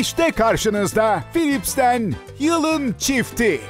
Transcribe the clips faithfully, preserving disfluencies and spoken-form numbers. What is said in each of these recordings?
İşte karşınızda Philips'ten yılın çifti.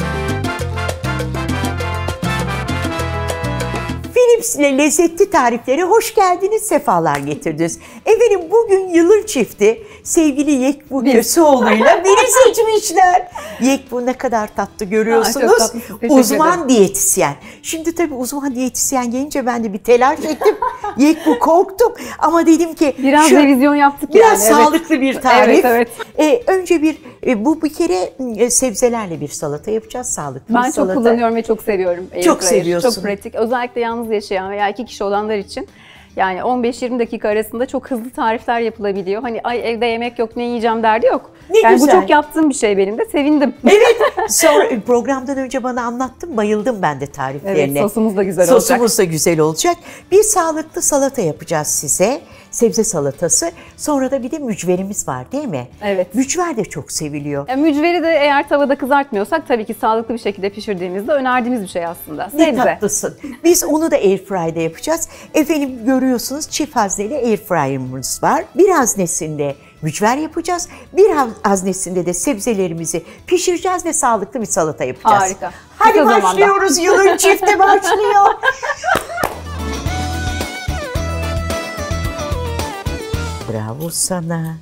Philips ile lezzetli tariflere hoş geldiniz, sefalar getirdiniz. Efendim bugün yılın çifti sevgili Yekbu Köseoğlu'yla beni seçmişler. Yekbu ne kadar tatlı görüyorsunuz. Aa, uzman diyetisyen. Şimdi tabii uzman diyetisyen gelince ben de bir telaş ettim. Yekbu korktum ama dedim ki biraz şu, revizyon yaptık biraz yani. Sağlıklı evet. bir tarif. Evet, evet. Ee, önce bir e, bu bir kere e, sebzelerle bir salata yapacağız. Sağlıklı ben bir salata. Ben çok kullanıyorum ve çok seviyorum. Çok seviyorsun. Çok pratik. Özellikle yalnız yaşayan veya iki kişi olanlar için. Yani on beş yirmi dakika arasında çok hızlı tarifler yapılabiliyor. Hani ay evde yemek yok, ne yiyeceğim derdi yok. Ne yani güzel. Bu çok yaptığım bir şey benim de, sevindim. Evet. Sonra programdan önce bana anlattın, bayıldım ben de tariflerine. Evet, sosumuz da güzel sosumuz olacak. Sosumuz da güzel olacak. Bir sağlıklı salata yapacağız size. Sebze salatası. Sonra da bir de mücverimiz var değil mi? Evet. Mücver de çok seviliyor. Ya, mücveri de eğer tavada kızartmıyorsak tabii ki sağlıklı bir şekilde pişirdiğimizde önerdiğimiz bir şey aslında. Sebze. Ne tatlısın. Biz onu da airfry'de yapacağız. Efendim görüyorsunuz çift hazneli airfryer'ımız var. Bir haznesinde mücver yapacağız. Bir haznesinde de sebzelerimizi pişireceğiz ve sağlıklı bir salata yapacağız. Harika. Hadi Kısa başlıyoruz. Zamanda. Yılın çifti başlıyor. Bravo sana.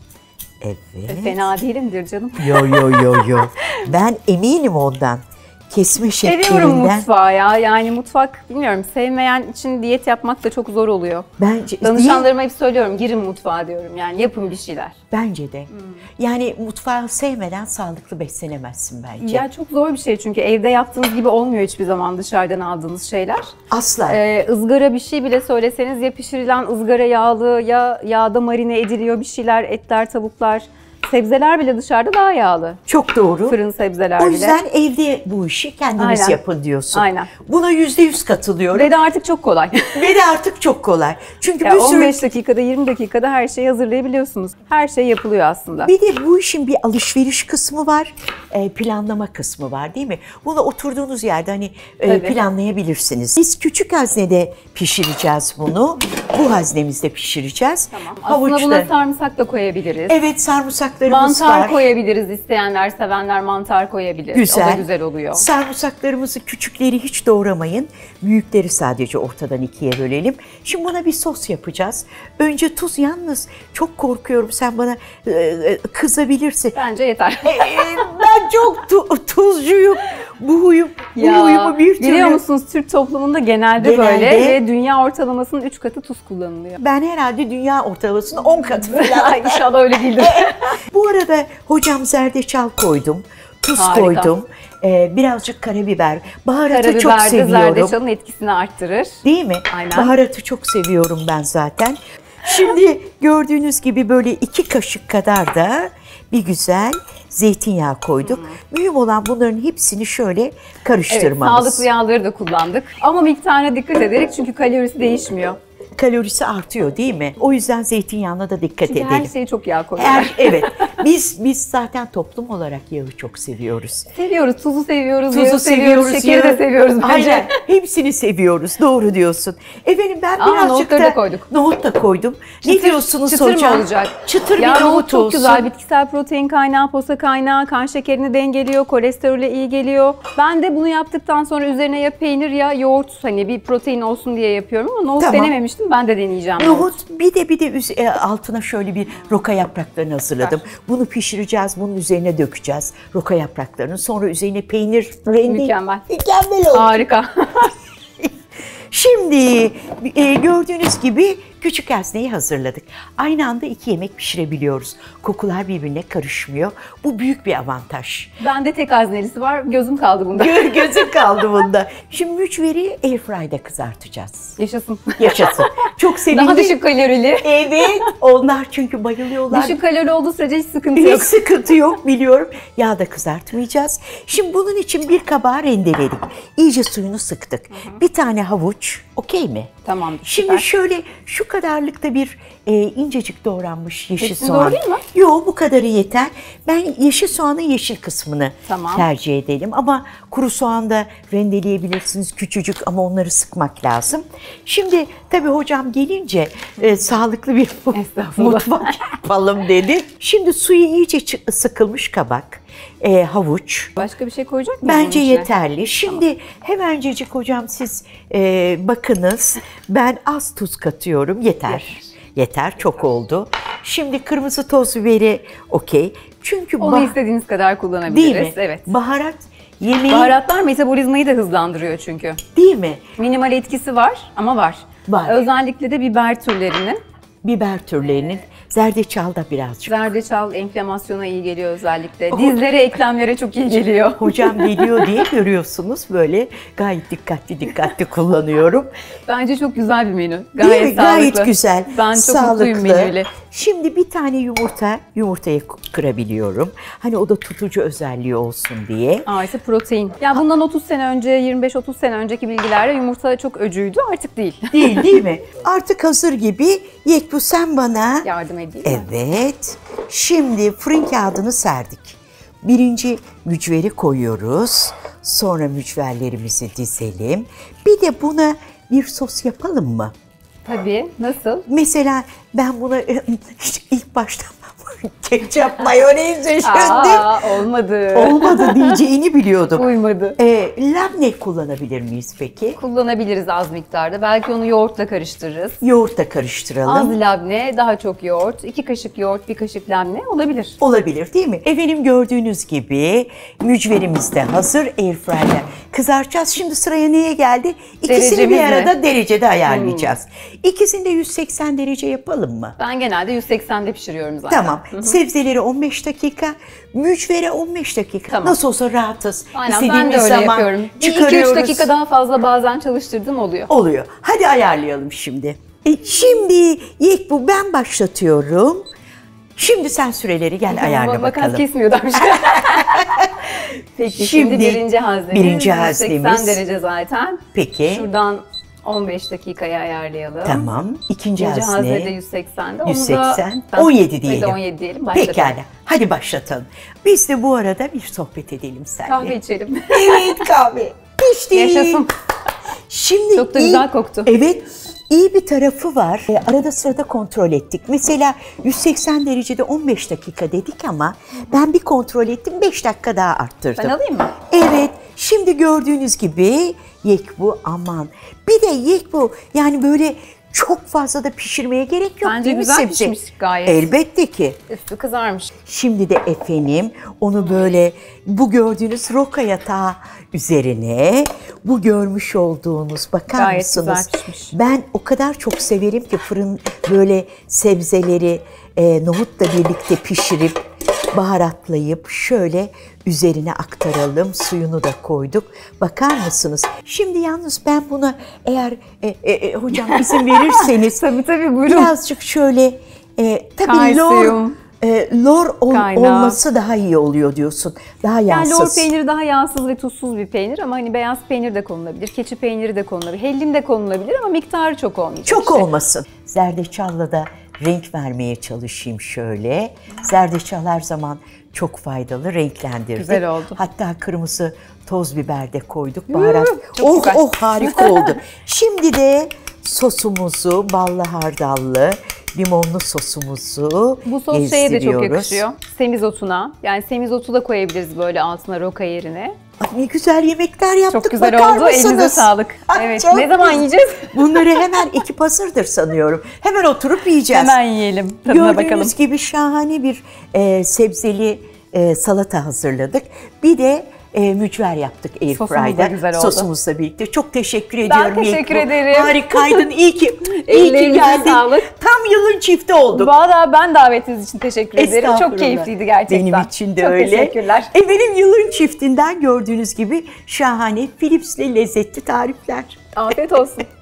Evet. Fena değilimdir canım. Yo yo yo yo. Ben eminim ondan. Kesme şeklerinden. Seviyorum mutfağı ya. Yani mutfak bilmiyorum, sevmeyen için diyet yapmak da çok zor oluyor. Bence danışanlarıma hep söylüyorum, girin mutfağa diyorum. Yani yapın bir şeyler. Bence de. Hmm. Yani mutfağı sevmeden sağlıklı beslenemezsin bence. Ya çok zor bir şey çünkü evde yaptığınız gibi olmuyor hiçbir zaman dışarıdan aldığınız şeyler. Asla. Ee, ızgara bir şey bile söyleseniz ya pişirilen ızgara yağlı ya yağda marine ediliyor bir şeyler, etler, tavuklar. Sebzeler bile dışarıda daha yağlı. Çok doğru. Fırın sebzeler bile. O yüzden bile. Evde bu işi kendiniz Aynen. yapın diyorsun. Aynen. Buna yüzde yüz katılıyorum. Ve de artık çok kolay. Ve de artık çok kolay. Çünkü ya bir sürü... on beş dakikada yirmi dakikada her şeyi hazırlayabiliyorsunuz. Her şey yapılıyor aslında. Bir de bu işin bir alışveriş kısmı var, planlama kısmı var değil mi? Bunu oturduğunuz yerde hani Tabii. planlayabilirsiniz. Biz küçük haznede pişireceğiz bunu. Bu haznemizde pişireceğiz. Tamam. Aslında Havuçta... buna sarımsak da koyabiliriz. Evet, sarımsaklarımız mantar var. Mantar koyabiliriz. İsteyenler, sevenler mantar koyabilir. Güzel. O da güzel oluyor. Sarımsaklarımızı küçükleri hiç doğramayın. Büyükleri sadece ortadan ikiye bölelim. Şimdi buna bir sos yapacağız. Önce tuz, yalnız çok korkuyorum, sen bana e, kızabilirsin. Bence yeter. E, ben çok tu, tuzcuyum. Bu huyum, bu ya, huyumu bir türlü... Biliyor musunuz, Türk toplumunda genelde, genelde böyle ve dünya ortalamasının üç katı tuz kullanılıyor. Ben herhalde dünya ortalamasının on katı falan. İnşallah öyle değildir. Bu arada hocam zerdeçal koydum, tuz Harika. koydum. Ee, birazcık karabiber. Baharatı Karabiber çok seviyorum. Karabiber de zerdeçalın etkisini arttırır. Değil mi? Aynen. Baharatı çok seviyorum ben zaten. Şimdi gördüğünüz gibi böyle iki kaşık kadar da bir güzel zeytinyağı koyduk. Hmm. Mühim olan bunların hepsini şöyle karıştırmamız. Evet, sağlıklı yağları da kullandık. Ama miktarına dikkat ederek, çünkü kalorisi değişmiyor. Kalorisi artıyor değil mi? O yüzden zeytinyağına da dikkat Çünkü edelim. her şeyi çok yağ koyuyorlar. Evet. Biz biz zaten toplum olarak yağı çok seviyoruz. Seviyoruz. Tuzu seviyoruz, Tuzu yağı seviyoruz, seviyoruz, şekeri yağı... de seviyoruz bence. Aynen. Hepsini seviyoruz. Doğru diyorsun. Efendim ben Aa, birazcık da, da koyduk. nohut da koydum. Çıtır, ne diyorsunuz çıtır hocam? Mı olacak? Çıtır ya, bir nohut, nohut çok olsun. güzel. Bitkisel protein kaynağı, posa kaynağı, kan şekerini dengeliyor, kolesterole iyi geliyor. Ben de bunu yaptıktan sonra üzerine ya peynir ya yoğurt, hani bir protein olsun diye yapıyorum ama nohut tamam. denememiştim. Ben de deneyeceğim. Nohut, bir de bir de altına şöyle bir roka yapraklarını hazırladım. Ver. Bunu pişireceğiz, bunun üzerine dökeceğiz roka yapraklarını. Sonra üzerine peynir rendi. Mükemmel. Mükemmel oldu. Harika. Şimdi e, gördüğünüz gibi küçük hazneyi hazırladık. Aynı anda iki yemek pişirebiliyoruz. Kokular birbirine karışmıyor. Bu büyük bir avantaj. Bende tek haznelisi var. Gözüm kaldı bunda. Gö gözüm kaldı bunda. Şimdi mücveri airfry'de kızartacağız. Yaşasın. Yaşasın. Çok sevindim. Daha düşük kalorili. Evet. Onlar çünkü bayılıyorlar. Düşük kalori olduğu sürece hiç sıkıntı hiç yok. Hiç sıkıntı yok, biliyorum. Yağda kızartmayacağız. Şimdi bunun için bir kabağı rendeledik. İyice suyunu sıktık. Hı hı. Bir tane havuç. Okey mi? Tamam. Şimdi süper. şöyle şu kadarlıkta bir e, incecik doğranmış yeşil Hepsini soğan. doğrayayım mı? Yok, bu kadarı yeter. Ben yeşil soğanın yeşil kısmını tamam. tercih edelim. Ama kuru soğan da rendeleyebilirsiniz küçücük, ama onları sıkmak lazım. Şimdi tabii hocam hocam gelince e, sağlıklı bir Estağfurullah. mutfak yapalım dedi. Şimdi suyu iyice çı- sıkılmış kabak, e, havuç. Başka bir şey koyacak mıyız? Bence bunun içine? yeterli. Şimdi hemencecik hocam siz e, bakınız. Ben az tuz katıyorum. Yeter. Yeter. Yeter. Çok oldu. Şimdi kırmızı toz biberi okey. Çünkü Onu bah- istediğiniz kadar kullanabiliriz. değil mi? Evet. Baharat yemeği Baharatlar metabolizmayı da hızlandırıyor çünkü. değil mi? Minimal etkisi var ama var. Var. Özellikle de biber türlerinin. Biber türlerinin, zerdeçal da birazcık. Zerdeçal enflamasyona iyi geliyor özellikle. Dizlere, eklemlere çok iyi geliyor. Hocam geliyor diye görüyorsunuz, böyle gayet dikkatli dikkatli kullanıyorum. Bence çok güzel bir menü. Değil Gayet mi? sağlıklı. Gayet güzel. Ben çok sağlıklı. mutluyum menüyle. Şimdi bir tane yumurta, yumurtayı kırabiliyorum. Hani o da tutucu özelliği olsun diye. Artı protein. Ya bundan otuz sene önce, yirmi beş otuz sene önceki bilgilerle yumurta çok öcüydü, artık değil. Değil değil mi? Artık hazır gibi. Yekbu sen bana. Yardım edeyim. Evet. Şimdi fırın kağıdını serdik. Birinci mücveri koyuyoruz. Sonra mücverlerimizi dizelim. Bir de buna bir sos yapalım mı? Tabii. Nasıl? Mesela ben buna işte ilk başta ketçap mayonez düşündüm. Aa, olmadı. Olmadı diyeceğini biliyordum. Uymadı. Ee, labne kullanabilir miyiz peki? Kullanabiliriz az miktarda. Belki onu yoğurtla karıştırırız. Yoğurtla karıştıralım. Az labne, daha çok yoğurt. iki kaşık yoğurt, bir kaşık labne olabilir. Olabilir değil mi? Efendim gördüğünüz gibi mücverimiz de hazır. Airfryer'le kızartacağız. Şimdi sıraya neye geldi? İkisini Derecemiz bir mi? arada derecede ayarlayacağız. İkisini de yüz seksen derece yapalım mı? Ben genelde yüz seksende pişiriyorum zaten. Tamam. Sebzeleri on beş dakika, mücvere on beş dakika. Tamam. Nasıl olsa rahatız. Aynen, ben de İstediğimiz öyle zaman yapıyorum. iki üç çıkarıyoruz. dakika daha fazla bazen çalıştırdım oluyor. Oluyor. Hadi ayarlayalım şimdi. E, şimdi Yekbu ben başlatıyorum. Şimdi sen süreleri gel ayarla Makas bakalım. kesmiyor demiş. Peki şimdi, Şimdi birinci haznemiz. birinci haznemiz. seksen derece zaten. Peki. Şuradan on beş dakikaya ayarlayalım. Tamam. İkinci, İkinci hazne. haznede yüz seksende. yüz Onu da- seksen. ben- on yedi Hadi diyelim. on yedi diyelim. Başlatalım. Pekala. Hadi başlatalım. Biz de bu arada bir sohbet edelim seninle. Kahve içelim. Evet kahve. Pişti. Yaşasın. Şimdi Çok da iyi- güzel koktu. Evet. İyi bir tarafı var. E, arada sırada kontrol ettik. Mesela yüz seksen derecede on beş dakika dedik ama ben bir kontrol ettim, beş dakika daha arttırdım. Ben alayım mı? Evet. Şimdi gördüğünüz gibi Yekbu aman. Bir de Yekbu yani böyle çok fazla da pişirmeye gerek yok Bence değil mi güzel sebze? pişmiş gayet. Elbette ki. Üstü kızarmış. Şimdi de efendim onu böyle bu gördüğünüz roka yatağı üzerine bu görmüş olduğunuz bakar Gayet mısınız? güzel pişmiş. Ben o kadar çok severim ki fırın böyle sebzeleri e, nohutla birlikte pişirip baharatlayıp şöyle üzerine aktaralım. Suyunu da koyduk. Bakar mısınız? Şimdi yalnız ben buna eğer e, e, e, hocam izin verirseniz Tabii tabii buyurun. birazcık şöyle e, tabii lor, Kalsiyum. e, lor ol- Kaynağı. olması daha iyi oluyor diyorsun. Daha Yani yağsız. lor peyniri daha yağsız ve tuzsuz bir peynir ama hani beyaz peynir de konulabilir, keçi peyniri de konulabilir, hellim de konulabilir ama miktarı çok olmayacak. Çok işte. olmasın. Zerdeçalla da renk vermeye çalışayım şöyle. Zerdeçal her zaman çok faydalı, renklendirdi. Güzel oldu. Hatta kırmızı toz biber de koyduk, baharat. çok Oh güzel. oh harika oldu. Şimdi de sosumuzu, ballı hardallı, limonlu sosumuzu Bu sos şeye de çok gezdiriyoruz. yakışıyor. Semizotuna. Yani semizotu da koyabiliriz böyle altına roka yerine. Ay, ne güzel yemekler yaptık. Çok güzel bakar oldu. mısınız? Elinize sağlık. Ay, Evet. çok Ne zaman güzel. yiyeceğiz? Bunları hemen ekip hazırdır sanıyorum. Hemen oturup yiyeceğiz. Hemen yiyelim. Tadına Gördüğünüz bakalım. gibi şahane bir e, sebzeli e, salata hazırladık. Bir de e, mücver yaptık Sosumuz da Airfry'da. güzel oldu. Sosumuzla birlikte. Çok teşekkür ediyorum. teşekkür Yekbu. ederim. Harikaydın. İyi ki, iyi ki Ellerinize geldin. sağlık. Tam yılın çifti olduk. Valla ben davetiniz için teşekkür ederim. Estağfurullah. Çok keyifliydi gerçekten. Benim için de Çok öyle. teşekkürler. Efendim yılın çiftinden gördüğünüz gibi şahane Philips'le lezzetli tarifler. Afiyet olsun.